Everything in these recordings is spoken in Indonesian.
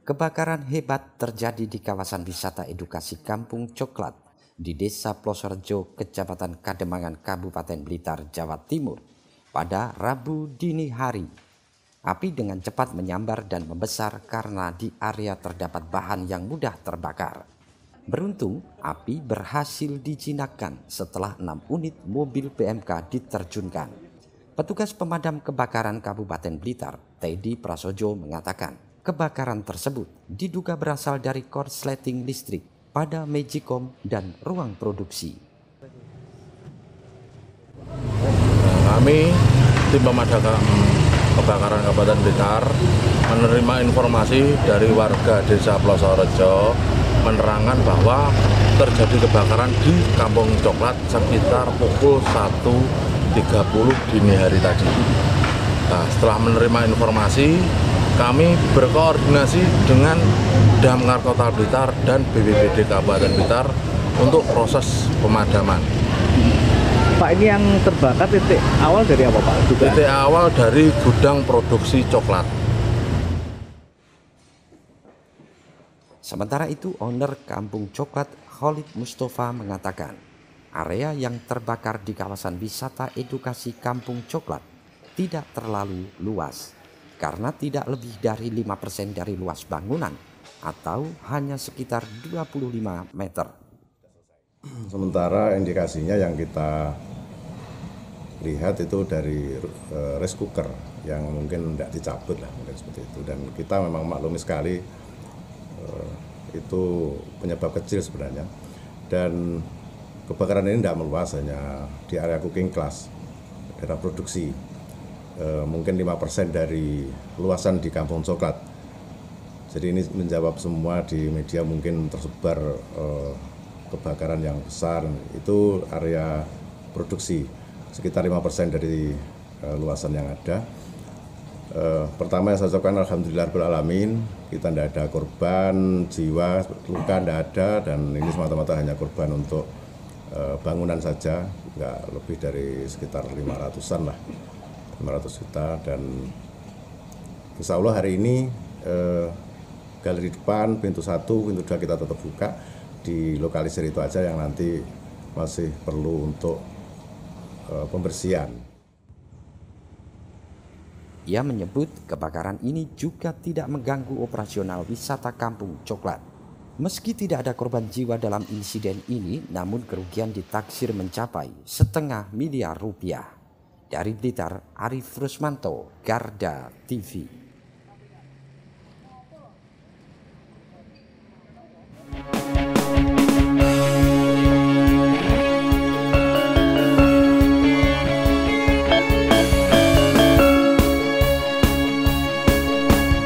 Kebakaran hebat terjadi di kawasan wisata edukasi Kampung Coklat di Desa Plosorejo, Kecamatan Kademangan, Kabupaten Blitar, Jawa Timur pada Rabu dini hari. Api dengan cepat menyambar dan membesar karena di area terdapat bahan yang mudah terbakar. Beruntung, api berhasil dijinakkan setelah 6 unit mobil PMK diterjunkan. Petugas pemadam kebakaran Kabupaten Blitar, Teddy Prasojo, mengatakan kebakaran tersebut diduga berasal dari korsleting listrik pada Magicom dan ruang produksi. Kami, tim pemadam kebakaran Kabupaten Blitar, menerima informasi dari warga Desa Plosorejo menerangkan bahwa terjadi kebakaran di Kampung Coklat sekitar pukul 1.30 dini hari tadi. Nah, setelah menerima informasi, kami berkoordinasi dengan Damkar Kota Blitar dan BPBD Kabupaten Blitar untuk proses pemadaman. Pak, ini yang terbakar titik awal dari apa, Pak? Titik awal dari gudang produksi coklat. Sementara itu, owner Kampung Coklat Khalid Mustafa mengatakan area yang terbakar di kawasan wisata edukasi Kampung Coklat tidak terlalu luas karena tidak lebih dari 5% dari luas bangunan atau hanya sekitar 25 meter. Sementara indikasinya yang kita lihat itu dari rice cooker yang mungkin tidak dicabut lah, mungkin seperti itu. Dan kita memang maklumi sekali itu penyebab kecil sebenarnya. Dan kebakaran ini tidak meluas, hanya di area cooking class, daerah produksi. Mungkin 5% dari luasan di Kampung Coklat. Jadi ini menjawab semua di media, mungkin tersebar kebakaran yang besar itu area produksi, sekitar 5% dari luasan yang ada. Pertama yang saya ucapkan alhamdulillahirrahmanirrahim, kita tidak ada korban jiwa, luka tidak ada, dan ini semata-mata hanya korban untuk bangunan saja, nggak lebih dari sekitar 500-an lah, 500 juta. Dan insya Allah hari ini galeri depan, pintu 1, pintu 2 kita tetap buka, di lokalisir itu aja yang nanti masih perlu untuk pembersihan. Ia menyebut kebakaran ini juga tidak mengganggu operasional wisata Kampung Coklat. Meski tidak ada korban jiwa dalam insiden ini, namun kerugian ditaksir mencapai $500 miliar. Dari Blitar, Arif Rusmanto, Garda TV.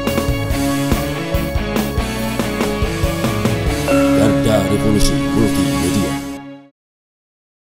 Garda Revolusi Multi